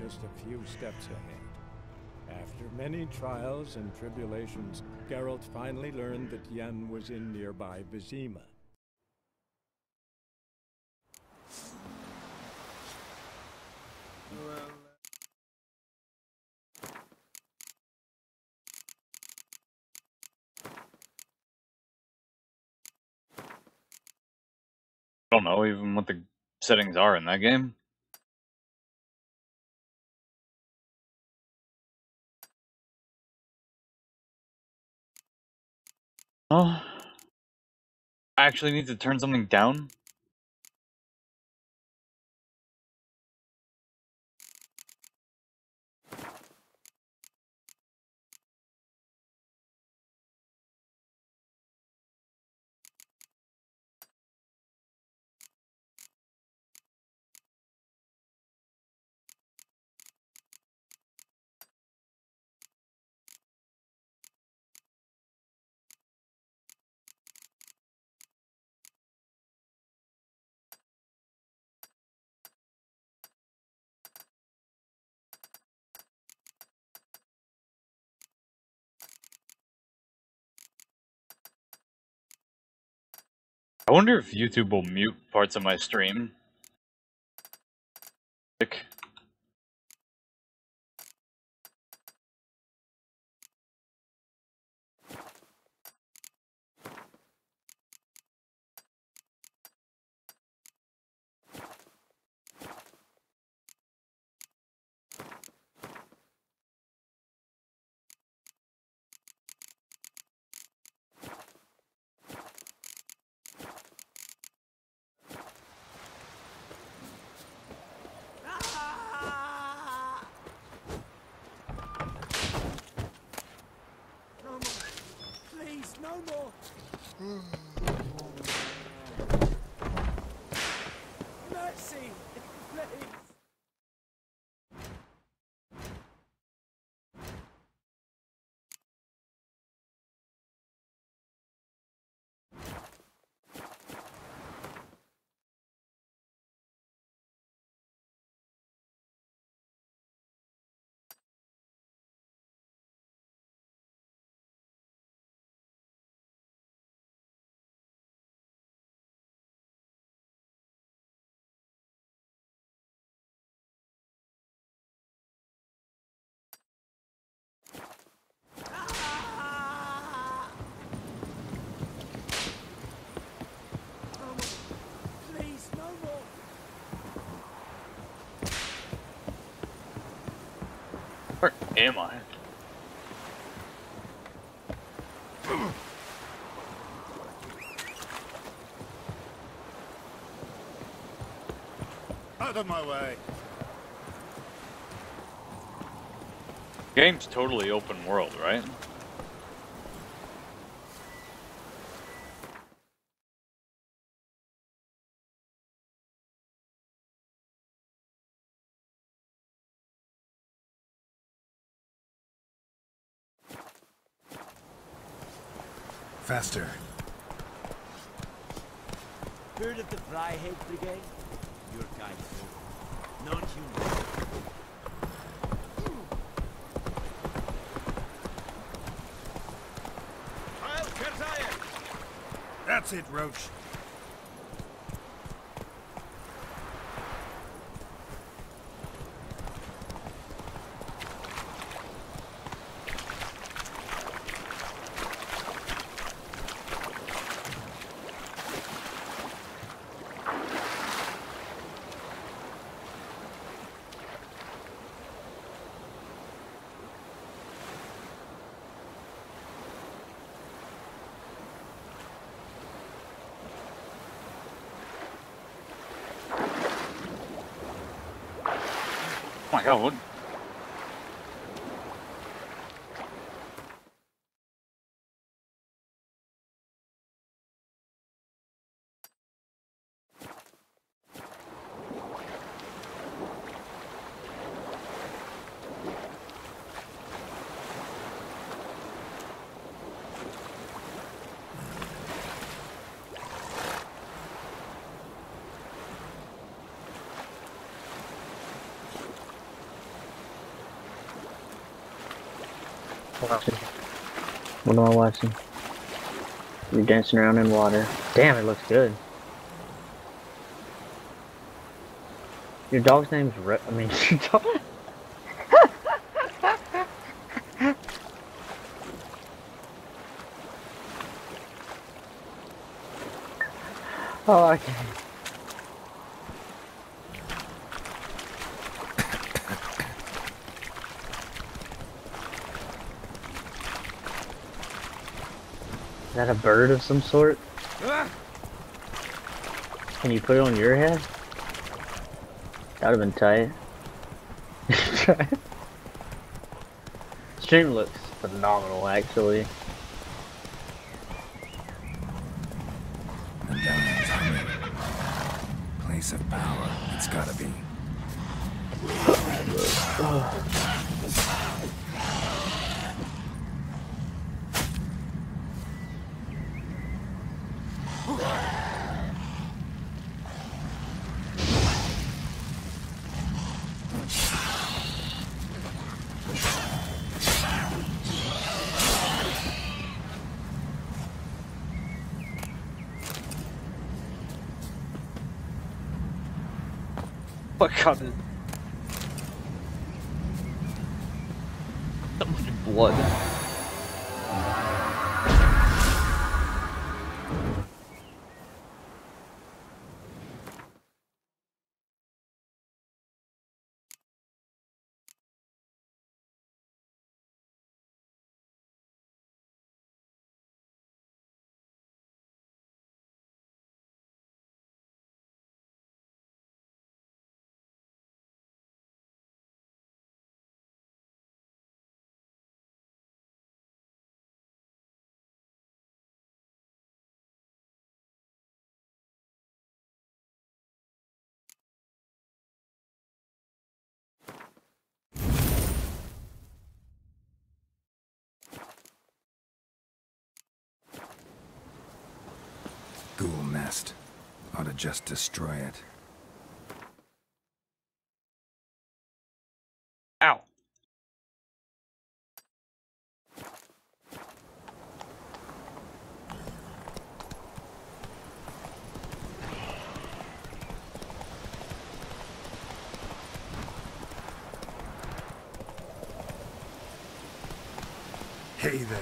just a few steps ahead. After many trials and tribulations, Geralt finally learned that Yen was in nearby Vizima. I don't know even what the settings are in that game. Oh, I actually need to turn something down? I wonder if YouTube will mute parts of my stream. No more! Mercy! Please! Please, no more! Where am I? Out of my way. Game's totally open world, right? Faster. Heard of the Fryhead Brigade? Your kind, sir. Non-human. That's it, Roach. Oh my god, what? Watching. What am I watching? You're dancing around in water. Damn, it looks good. Your dog's name's I mean, your dog. Oh, okay. Is that a bird of some sort? Can you put it on your head? That would have been tight. Stream looks phenomenal, actually. Medallion's humming. Place of power, it's gotta be. What kind of... So much blood. Ghoul nest. Ought to just destroy it. Ow. Hey there.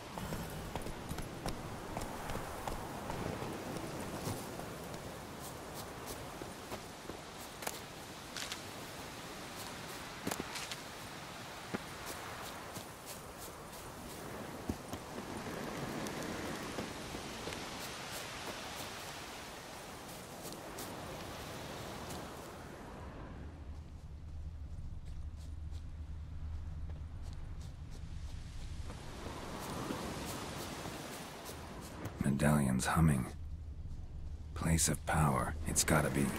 Medallion's humming. Place of power, it's gotta be.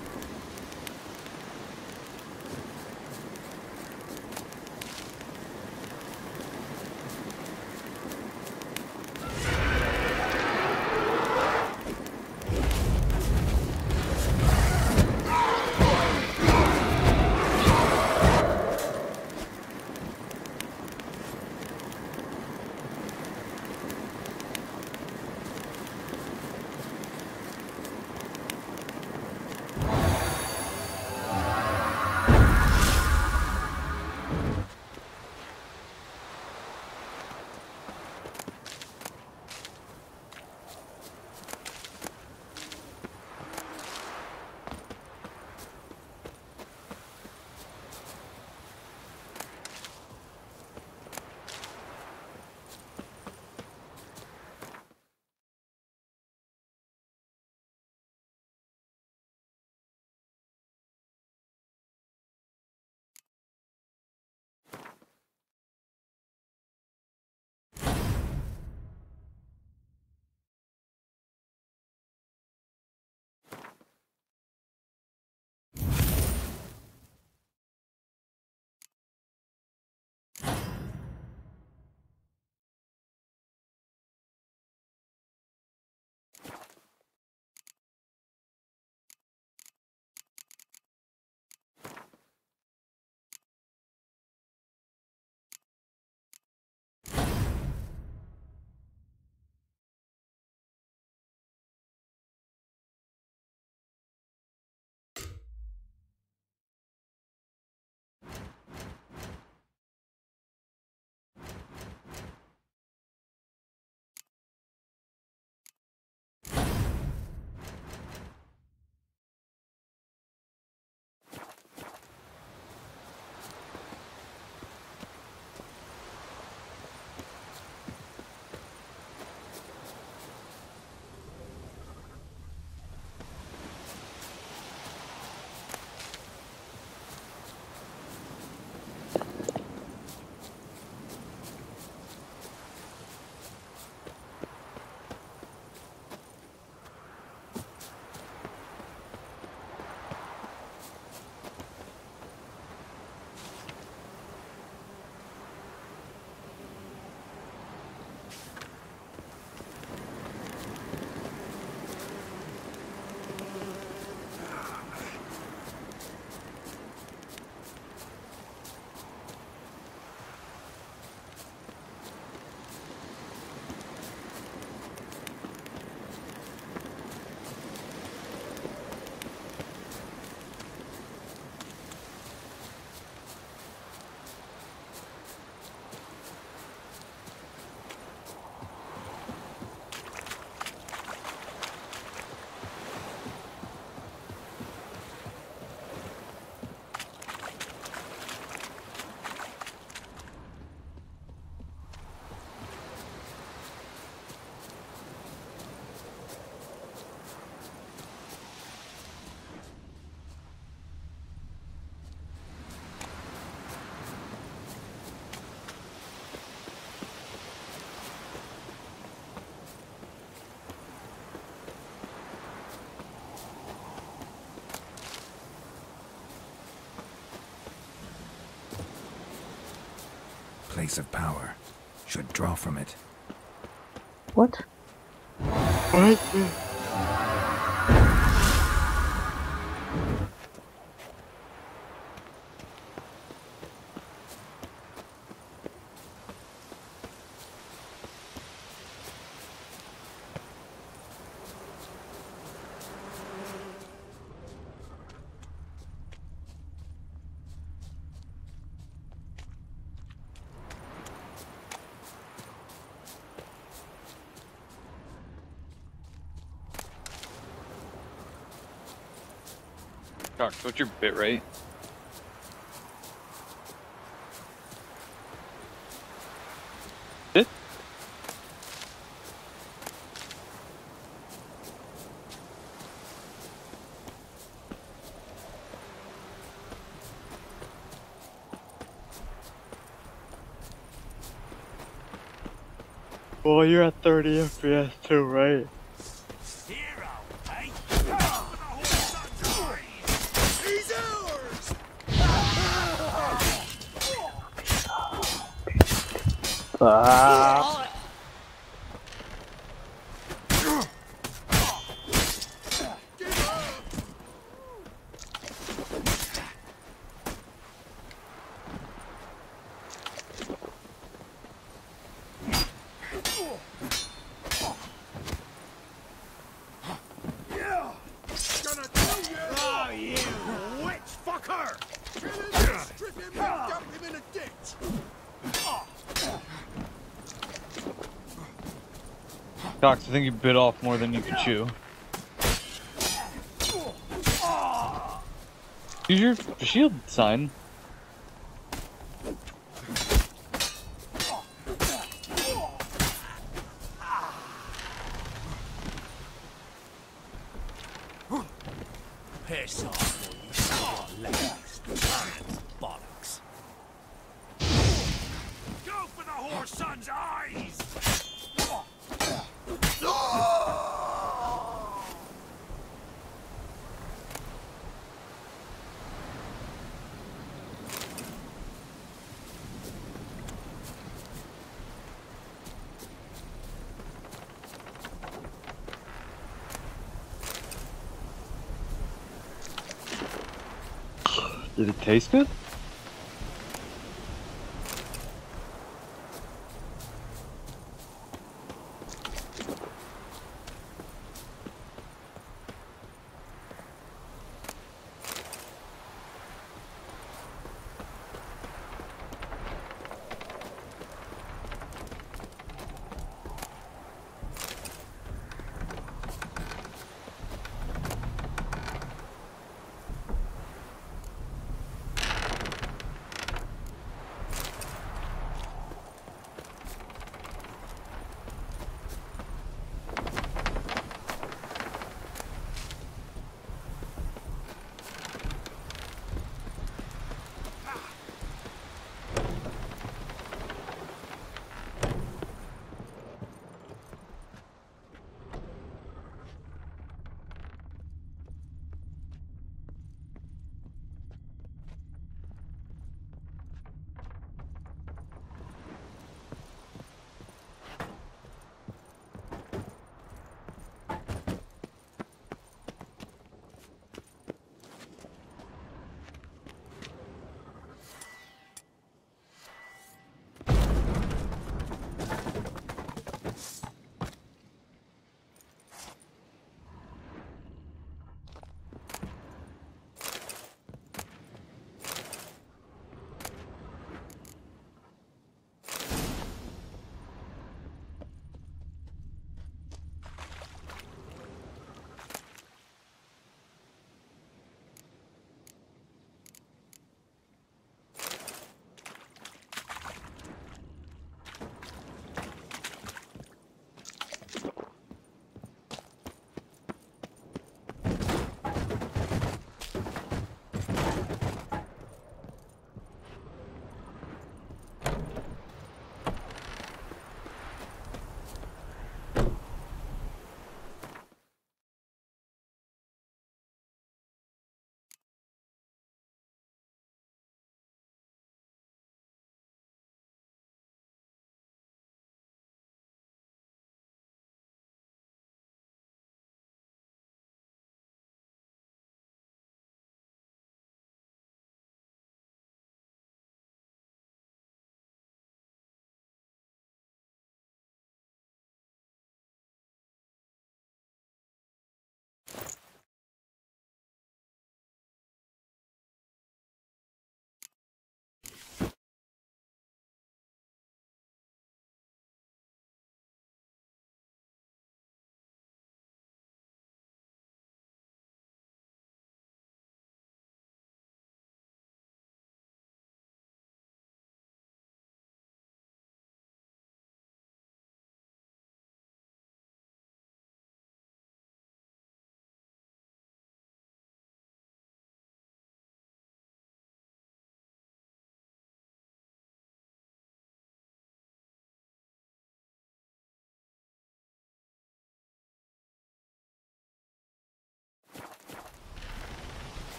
Place of power. Should draw from it. What? Cox, what's your bit rate? Bit? Well, you're at 30 FPS too, right? Hero, eh? He's ours! Ah. Gonna kill you! Oh, you witch fucker! Kill him, strip him, and dump him in a ditch! Cox, I think you bit off more than you could chew. Use your shield sign. Piss off, you son of legs. Hands, bollocks. Go for the whore's son's eyes! Did it taste good?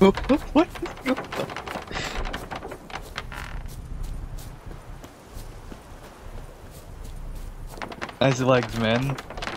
What? Nice legs, man.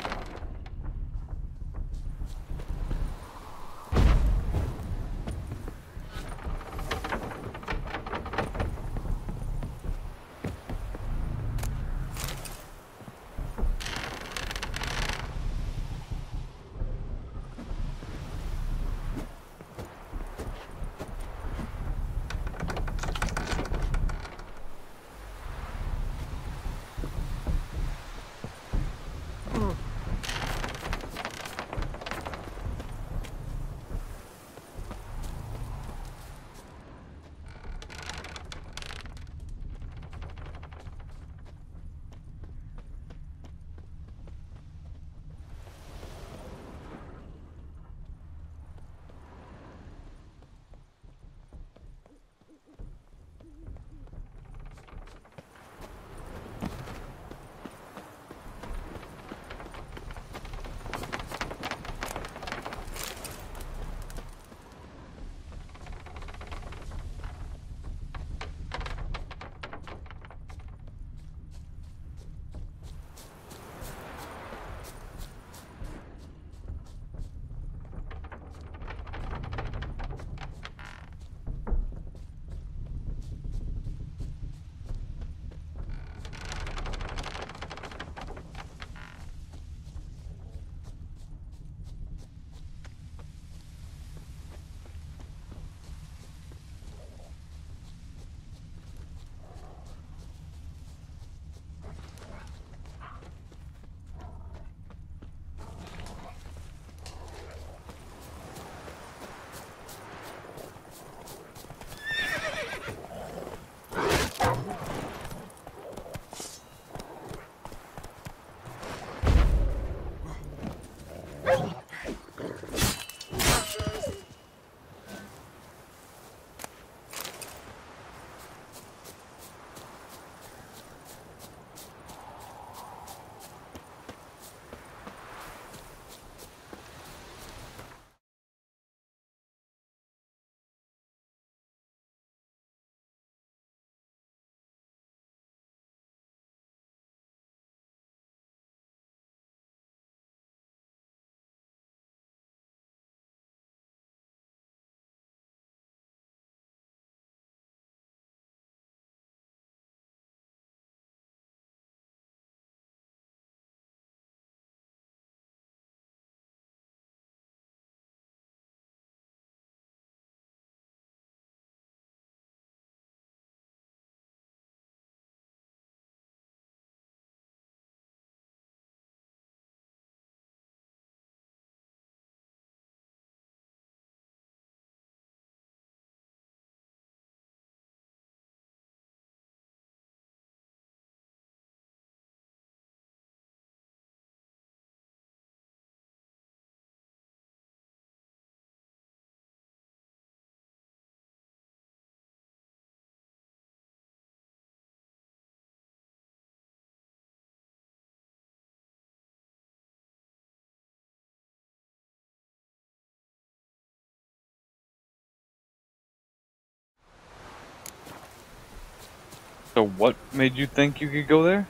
So what made you think you could go there?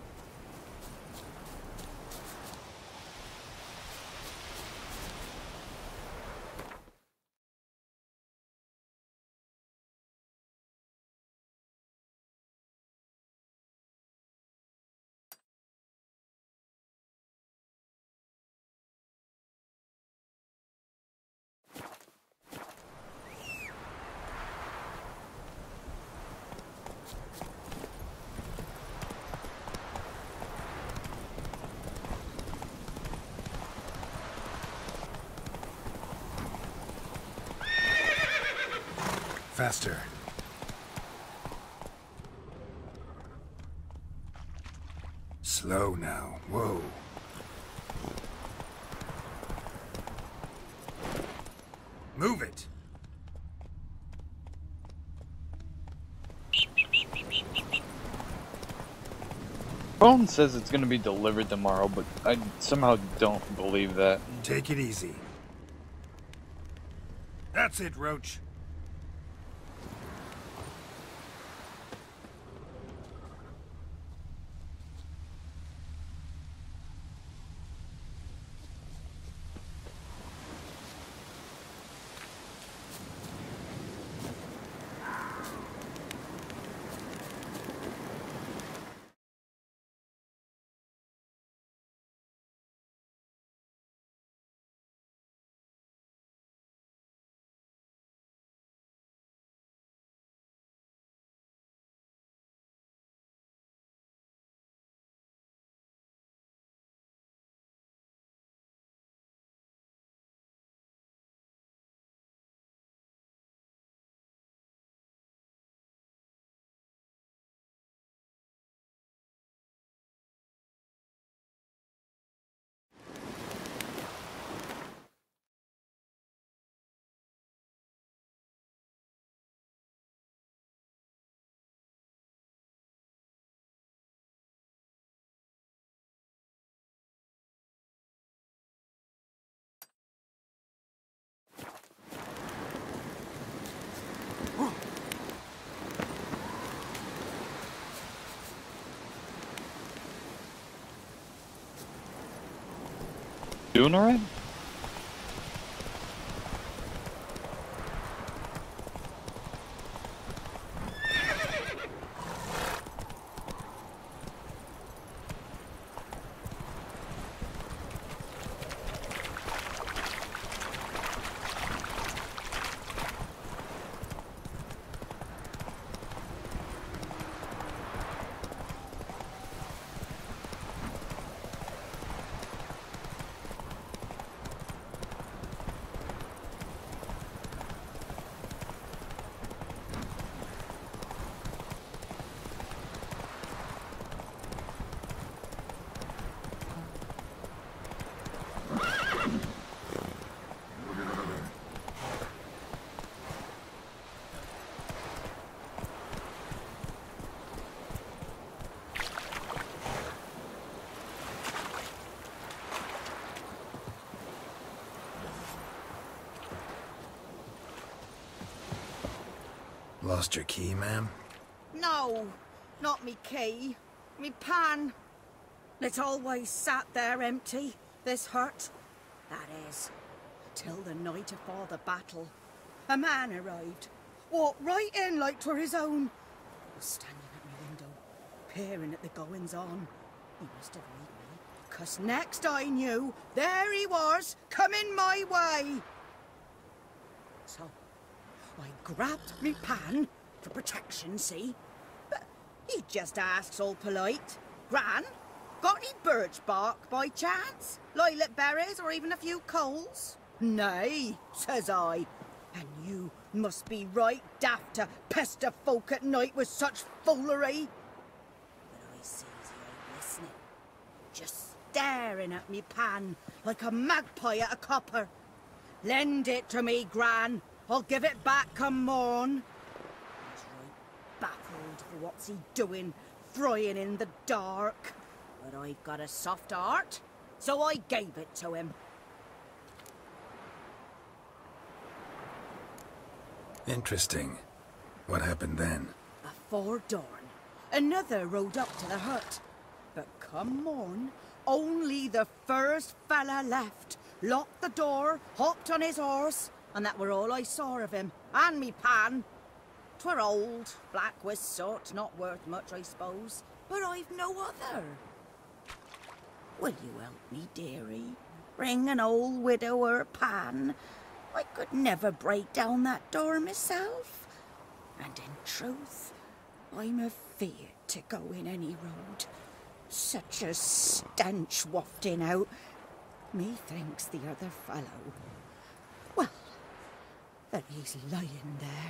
Faster. Slow now. Whoa. Move it. Phone says it's gonna be delivered tomorrow, but I somehow don't believe that. Take it easy. That's it, Roach. Doing alright? Lost your key, ma'am? No, not me key. Me pan. It always sat there empty, this hut. That is, till the night afore the battle. A man arrived, walked right in like 'twere his own. Was standing at my window, peering at the goings-on. He must have read me, 'cause next I knew, there he was, coming my way. So, I grabbed me pan, for protection, see? But he just asks all polite, Gran, got any birch bark by chance? Lilac berries or even a few coals? Nay, says I, and you must be right daft to pester folk at night with such foolery. But I sees he ain't listening, just staring at me pan like a magpie at a copper. Lend it to me, Gran. I'll give it back come morn. He's right baffled for what's he doing, frying in the dark. But I've got a soft heart, so I gave it to him. Interesting. What happened then? Before dawn, another rode up to the hut. But come morn, only the first fella left, locked the door, hopped on his horse, and that were all I saw of him, and me pan. 'Twere old, black with soot, not worth much, I suppose, but I've no other. Will you help me, dearie? Bring an old widower pan. I could never break down that door myself. And in truth, I'm afeard to go in any road. Such a stench wafting out. Methinks the other fellow, well, that he's lying there.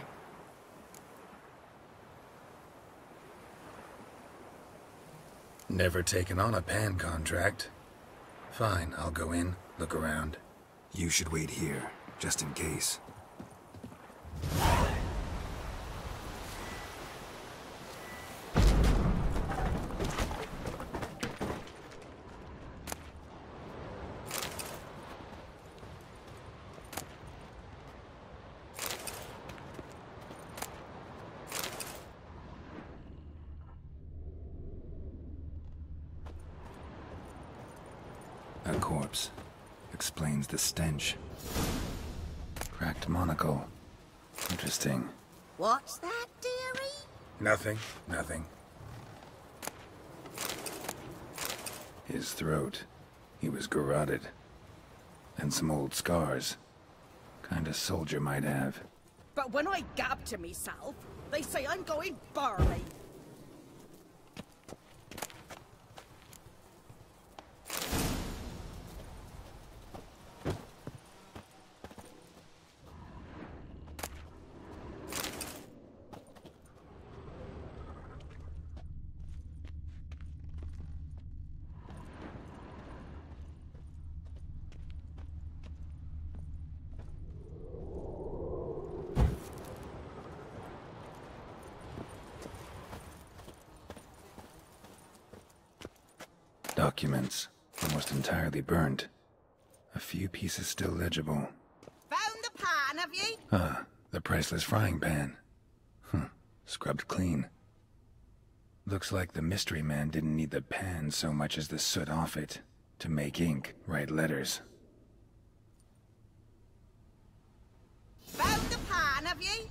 Never taken on a pan contract. Fine, I'll go in, look around. You should wait here, just in case. A corpse. Explains the stench. Cracked monocle. Interesting. What's that, dearie? Nothing. Nothing. His throat. He was garroted. And some old scars. Kind of soldier might have. But when I gab to myself, they say I'm going barley. Documents. Almost entirely burnt. A few pieces still legible. Found the pan, have ye? Ah, the priceless frying pan. Scrubbed clean. Looks like the mystery man didn't need the pan so much as the soot off it. To make ink, write letters. Found the pan, have ye?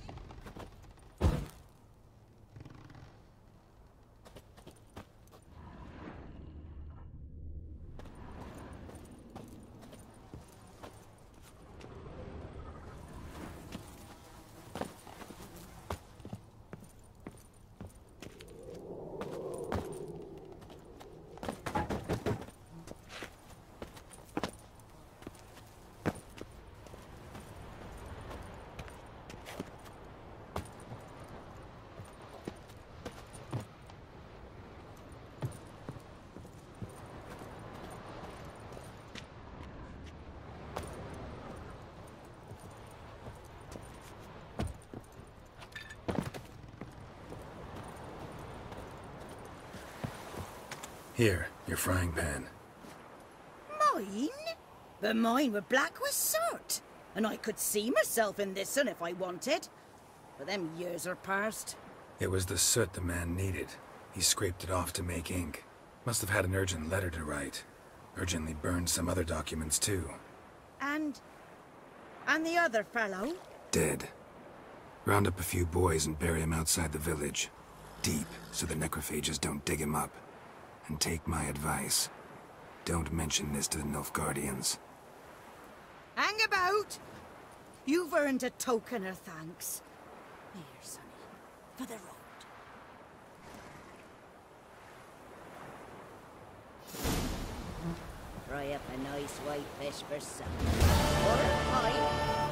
Here, your frying pan. Mine? But mine were black with soot. And I could see myself in this one if I wanted. But them years are past. It was the soot the man needed. He scraped it off to make ink. Must have had an urgent letter to write. Urgently burned some other documents too. And the other fellow? Dead. Round up a few boys and bury him outside the village. Deep, so the necrophages don't dig him up. And take my advice. Don't mention this to the Nilfgaardians. Hang about! You've earned a token of thanks. Here, sonny, for the road. Fry up a nice white fish for supper. Or a pie.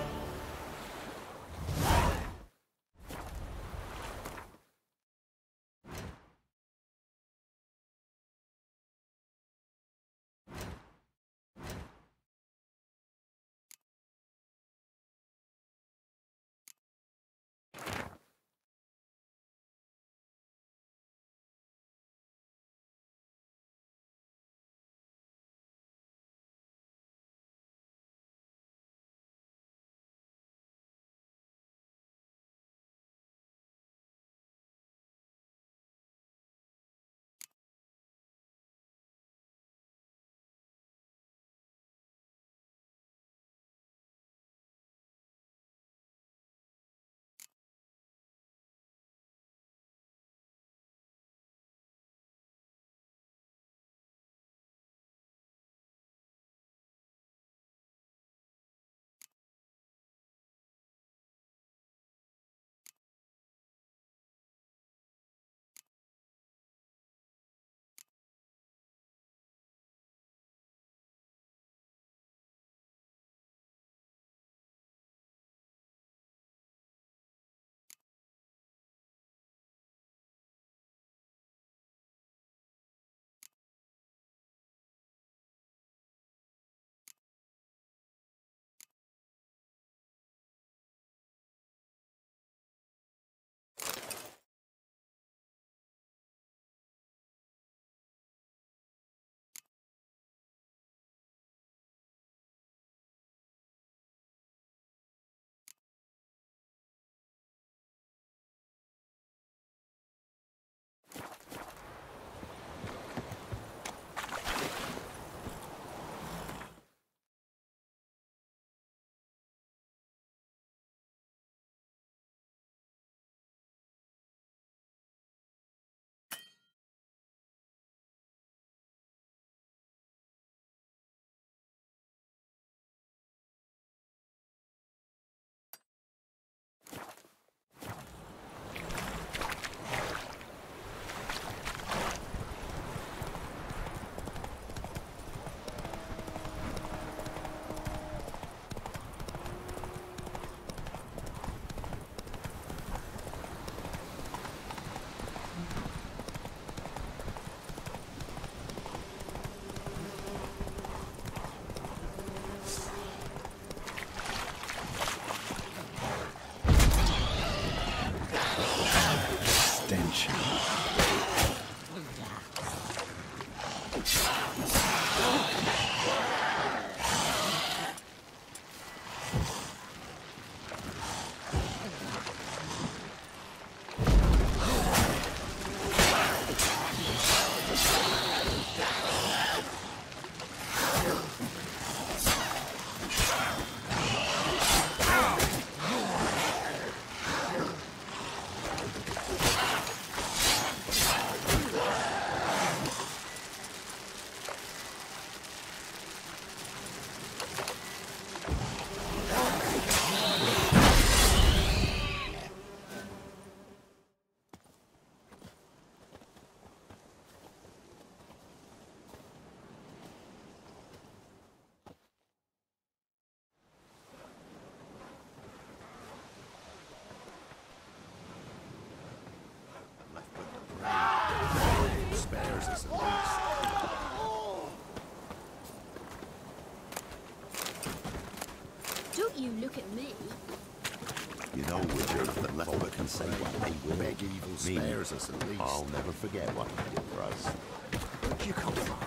Not you look at me. You know, Witcher, the level can say what they will. Beg evil spares us at least. I'll never forget what you did for us. Where'd you come from?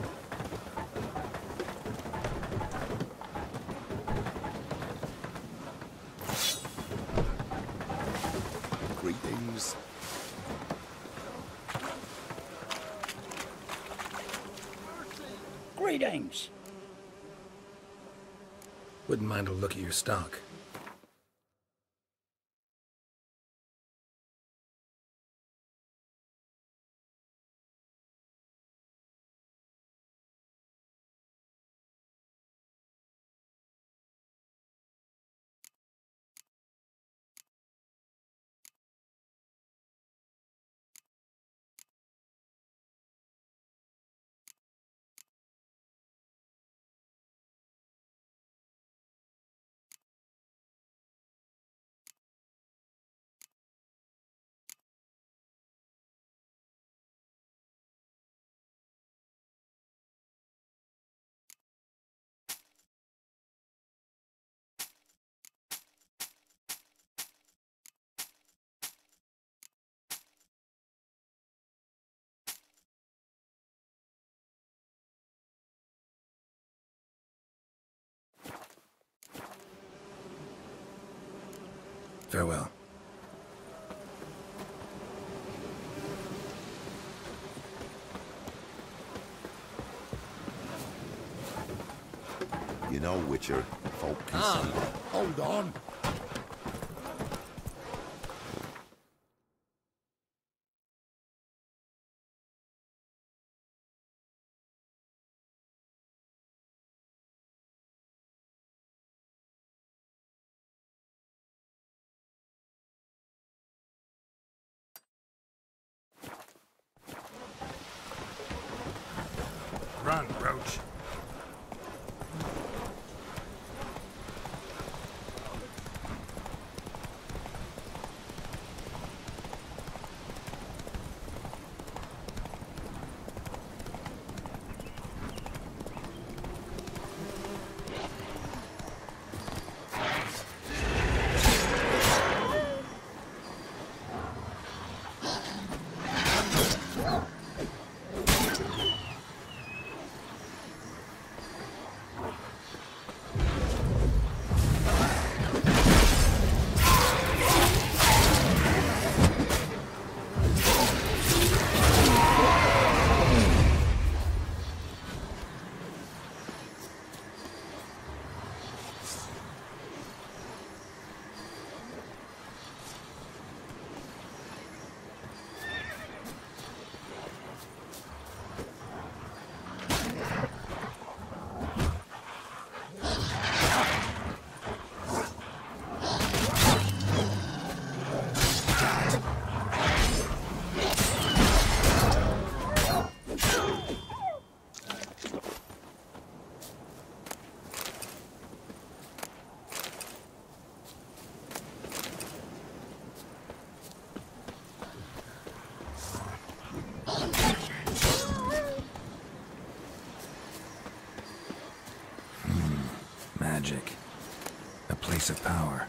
Greetings. Greetings. Wouldn't mind a look at your stock. Farewell. You know, Witcher, folk can say, hold on. Run, Roach. Magic. A place of power.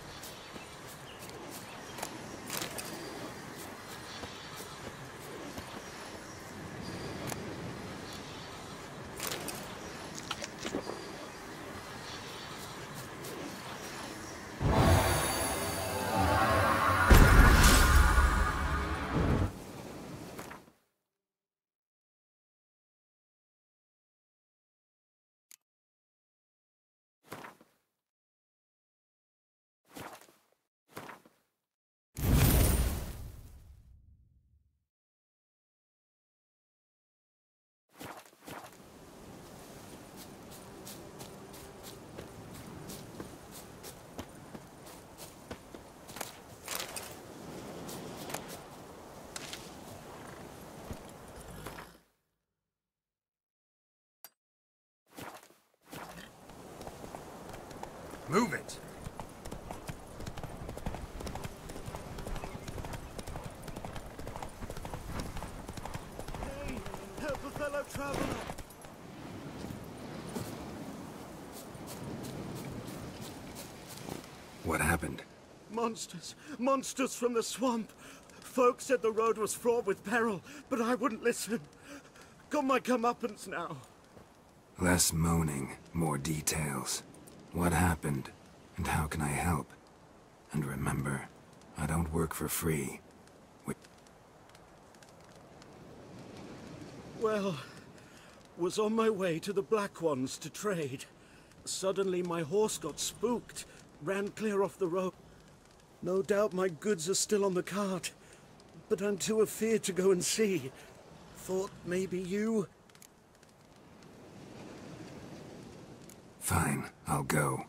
Move it! Hey, help a fellow traveler! What happened? Monsters. Monsters from the swamp. Folk said the road was fraught with peril, but I wouldn't listen. Got my comeuppance now. Less moaning, more details. What happened, and how can I help? And remember, I don't work for free. Well, was on my way to the Black Ones to trade. Suddenly my horse got spooked, ran clear off the road. No doubt my goods are still on the cart, but I'm too afeard to go and see. Thought maybe you... Fine, I'll go.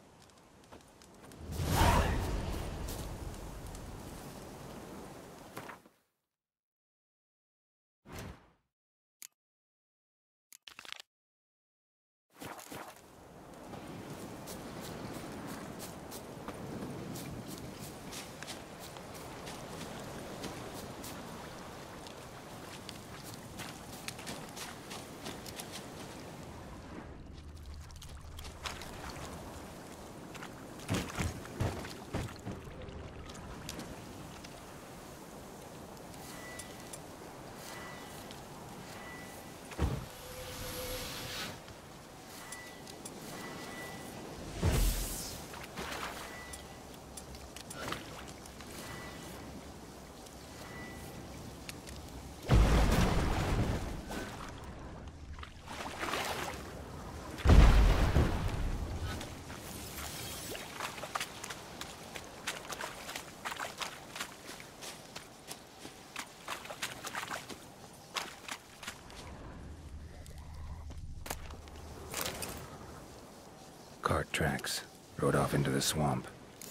Cart tracks. Rode off into the swamp.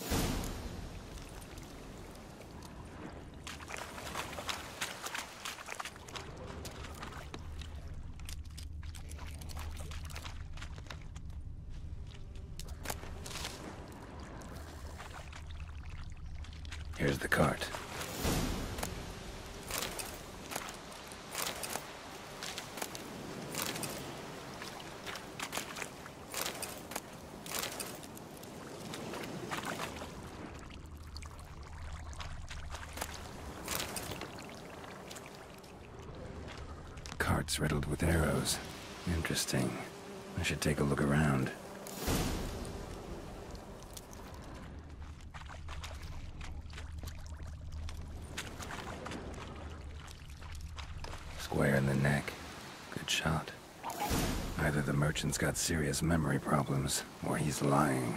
Here's the cart. Cart's riddled with arrows. Interesting. I should take a look around. Square in the neck. Good shot. Either the merchant's got serious memory problems, or he's lying.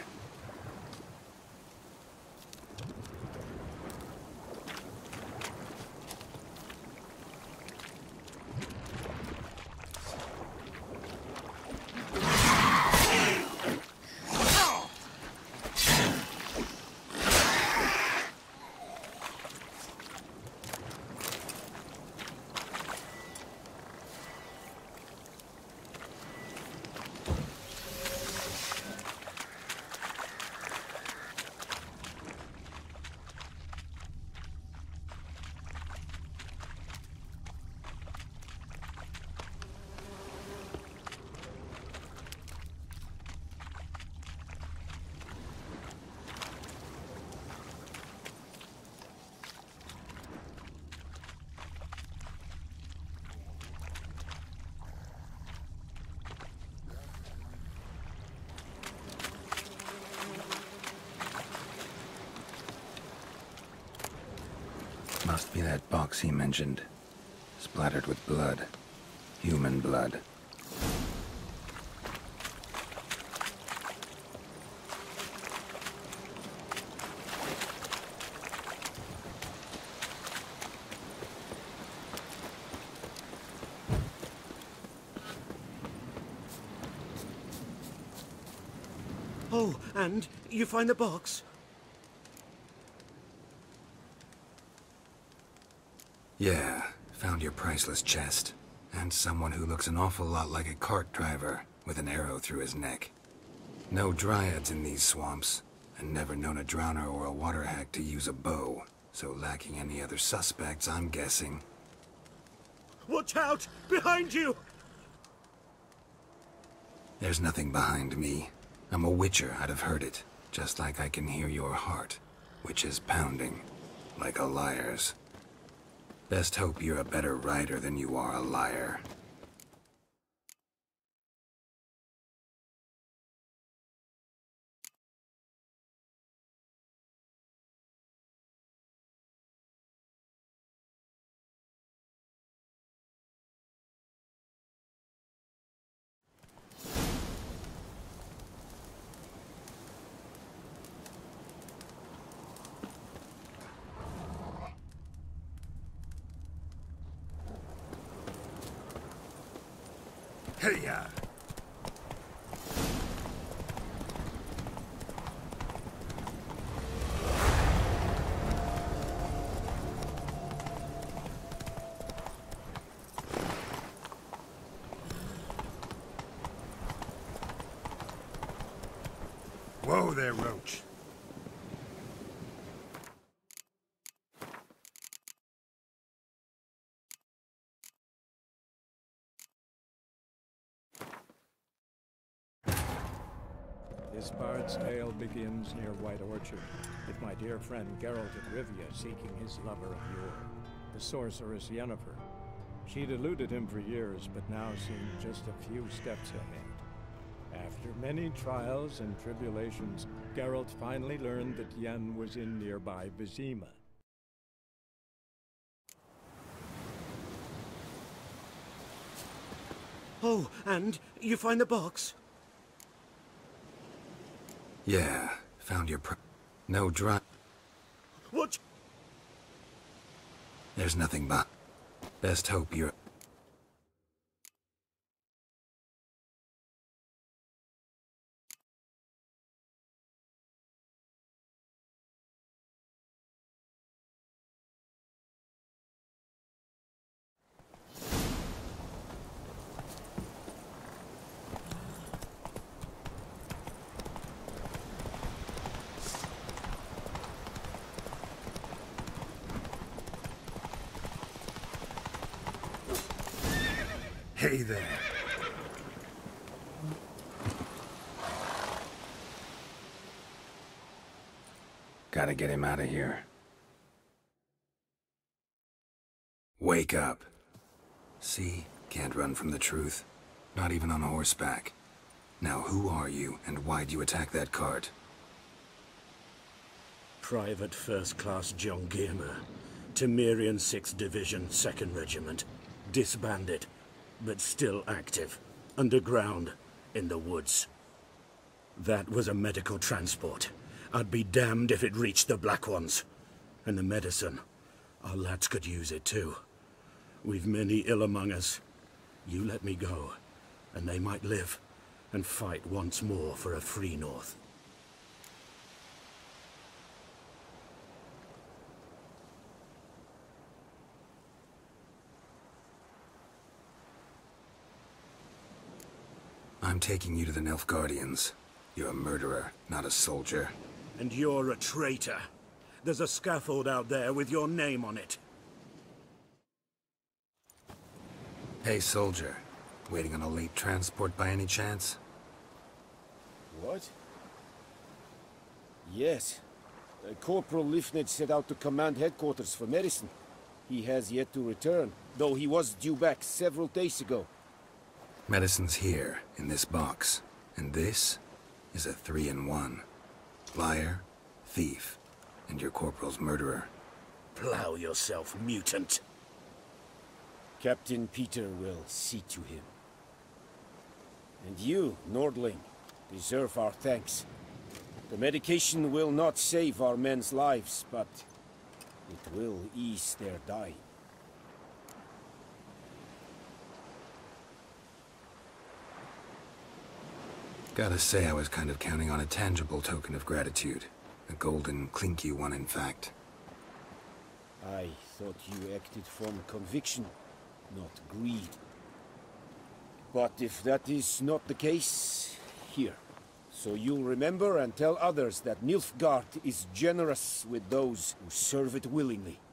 Must be that box he mentioned. Splattered with blood. Human blood. Oh, and you find the box? Yeah, found your priceless chest. And someone who looks an awful lot like a cart driver, with an arrow through his neck. No dryads in these swamps, and never known a drowner or a water hack to use a bow. So lacking any other suspects, I'm guessing. Watch out! Behind you! There's nothing behind me. I'm a witcher, I'd have heard it. just like I can hear your heart, which is pounding, like a liar's. Best hope you're a better rider than you are a liar. Hey-ya! Whoa there, Roach. This bard's tale begins near White Orchard, with my dear friend Geralt of Rivia seeking his lover of yore, the sorceress Yennefer. She'd eluded him for years, but now seemed just a few steps ahead. After many trials and tribulations, Geralt finally learned that Yen was in nearby Vizima. Oh, and you find the box? Yeah, found your no dry. What? There's nothing but. Best hope you're... Hey there. Gotta get him out of here. Wake up. See? Can't run from the truth. Not even on horseback. Now who are you, and why'd you attack that cart? Private First Class John Giermer, Temerian 6th Division, 2nd Regiment. Disbanded, but still active. Underground, in the woods. That was a medical transport. I'd be damned if it reached the Black Ones. And the medicine. Our lads could use it too. We've many ill among us. You let me go, and they might live, and fight once more for a free North. I'm taking you to the Nilfgaardians. You're a murderer, not a soldier. And you're a traitor. There's a scaffold out there with your name on it. Hey, soldier. Waiting on a late transport by any chance? What? Yes. Corporal Lifned set out to command headquarters for medicine. He has yet to return, though he was due back several days ago. Medicine's here, in this box. And this is a 3-in-1. Liar, thief, and your corporal's murderer. Plow yourself, mutant. Captain Peter will see to him. And you, Nordling, deserve our thanks. The medication will not save our men's lives, but it will ease their dying. Gotta say, I was kind of counting on a tangible token of gratitude. A golden, clinky one, in fact. I thought you acted from conviction, not greed. But if that is not the case, here. So you'll remember and tell others that Nilfgaard is generous with those who serve it willingly.